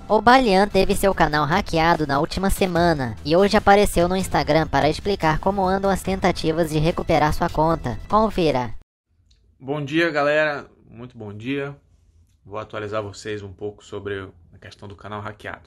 O Balian teve seu canal hackeado na última semana e hoje apareceu no Instagram para explicar como andam as tentativas de recuperar sua conta. Confira. Bom dia, galera, muito bom dia. Vou atualizar vocês um pouco sobre a questão do canal hackeado.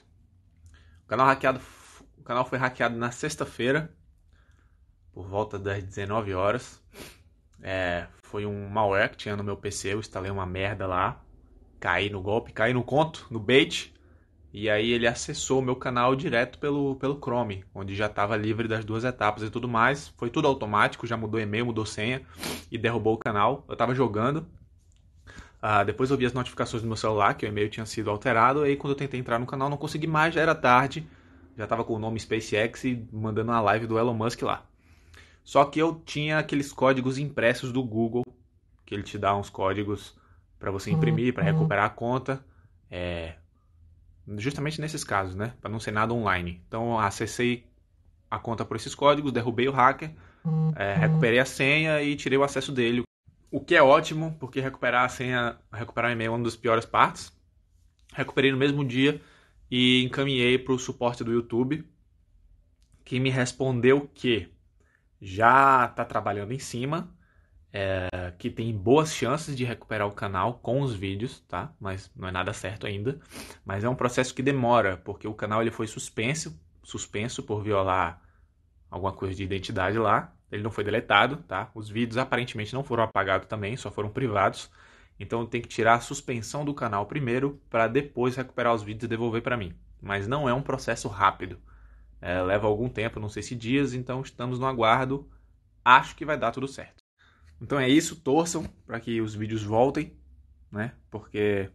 O canal foi hackeado na sexta-feira, por volta das 19 horas. Foi um malware que tinha no meu PC, eu instalei uma merda lá, caí no golpe, caí no conto, no bait. E aí ele acessou o meu canal direto pelo Chrome, onde já estava livre das duas etapas e tudo mais. Foi tudo automático, já mudou e-mail, mudou senha e derrubou o canal. Eu estava jogando, depois eu vi as notificações do meu celular, que o e-mail tinha sido alterado. E aí quando eu tentei entrar no canal não consegui mais, já era tarde. Já estava com o nome SpaceX e mandando uma live do Elon Musk lá. Só que eu tinha aqueles códigos impressos do Google, que ele te dá uns códigos para você imprimir, para recuperar a conta. Justamente nesses casos, né? Para não ser nada online. Então eu acessei a conta por esses códigos, derrubei o hacker, recuperei a senha e tirei o acesso dele. O que é ótimo, porque recuperar a senha, recuperar o e-mail é uma das piores partes. Recuperei no mesmo dia e encaminhei para o suporte do YouTube, que me respondeu que já está trabalhando em cima, que tem boas chances de recuperar o canal com os vídeos, tá? Mas não é nada certo ainda. Mas é um processo que demora, porque o canal ele foi suspenso por violar alguma coisa de identidade lá. Ele não foi deletado, tá? Os vídeos aparentemente não foram apagados também, só foram privados. Então tem que tirar a suspensão do canal primeiro, para depois recuperar os vídeos e devolver para mim. Mas não é um processo rápido. Leva algum tempo, não sei se dias, então estamos no aguardo. Acho que vai dar tudo certo. Então é isso, torçam para que os vídeos voltem, né? Porque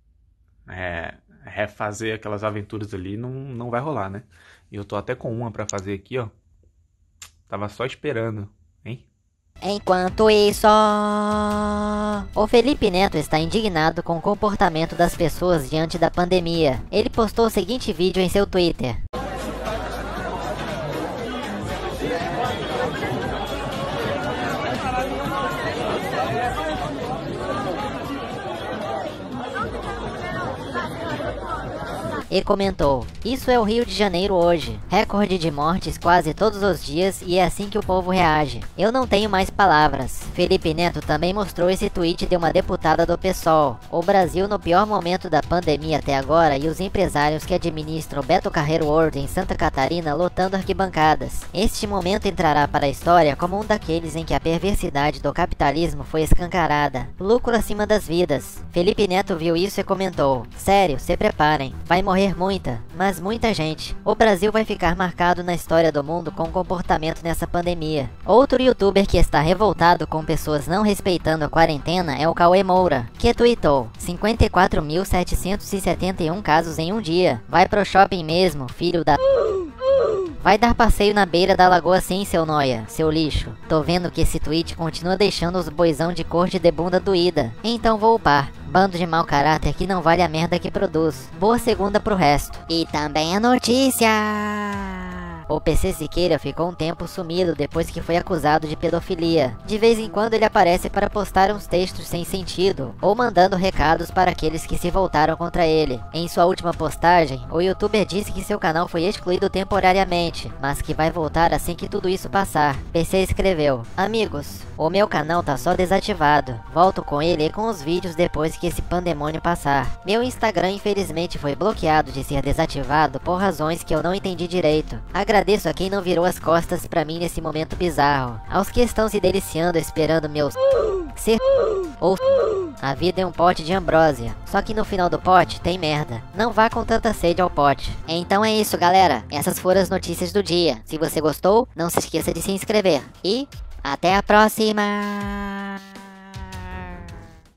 refazer aquelas aventuras ali não vai rolar, né? E eu tô até com uma para fazer aqui, ó. Tava só esperando, hein? Enquanto isso, o Felipe Neto está indignado com o comportamento das pessoas diante da pandemia. Ele postou o seguinte vídeo em seu Twitter. E comentou: "Isso é o Rio de Janeiro hoje. Recorde de mortes quase todos os dias e é assim que o povo reage. Eu não tenho mais palavras." Felipe Neto também mostrou esse tweet de uma deputada do PSOL. O Brasil no pior momento da pandemia até agora e os empresários que administram o Beto Carreiro World em Santa Catarina lotando arquibancadas. Este momento entrará para a história como um daqueles em que a perversidade do capitalismo foi escancarada. Lucro acima das vidas. Felipe Neto viu isso e comentou: "Sério, se preparem. Vai morrer muita, mas muita gente. O Brasil vai ficar marcado na história do mundo com o comportamento nessa pandemia." Outro youtuber que está revoltado com pessoas não respeitando a quarentena é o Cauê Moura, que tweetou: 54.771 casos em um dia. Vai pro shopping mesmo, filho da... Vai dar passeio na beira da lagoa sim, seu nóia, seu lixo. Tô vendo que esse tweet continua deixando os boizão de cor de bunda doída. Então vou upar. Bando de mau caráter que não vale a merda que produz. Boa segunda pro resto. E também a notícia... O PC Siqueira ficou um tempo sumido depois que foi acusado de pedofilia. De vez em quando ele aparece para postar uns textos sem sentido, ou mandando recados para aqueles que se voltaram contra ele. Em sua última postagem, o youtuber disse que seu canal foi excluído temporariamente, mas que vai voltar assim que tudo isso passar. PC escreveu: "Amigos, o meu canal tá só desativado. Volto com ele e com os vídeos depois que esse pandemônio passar. Meu Instagram infelizmente foi bloqueado de ser desativado por razões que eu não entendi direito. Agradeço a quem não virou as costas pra mim nesse momento bizarro. Aos que estão se deliciando esperando meus ser ou a vida é um pote de ambrósia. Só que no final do pote tem merda. Não vá com tanta sede ao pote." Então é isso, galera. Essas foram as notícias do dia. Se você gostou, não se esqueça de se inscrever. E até a próxima!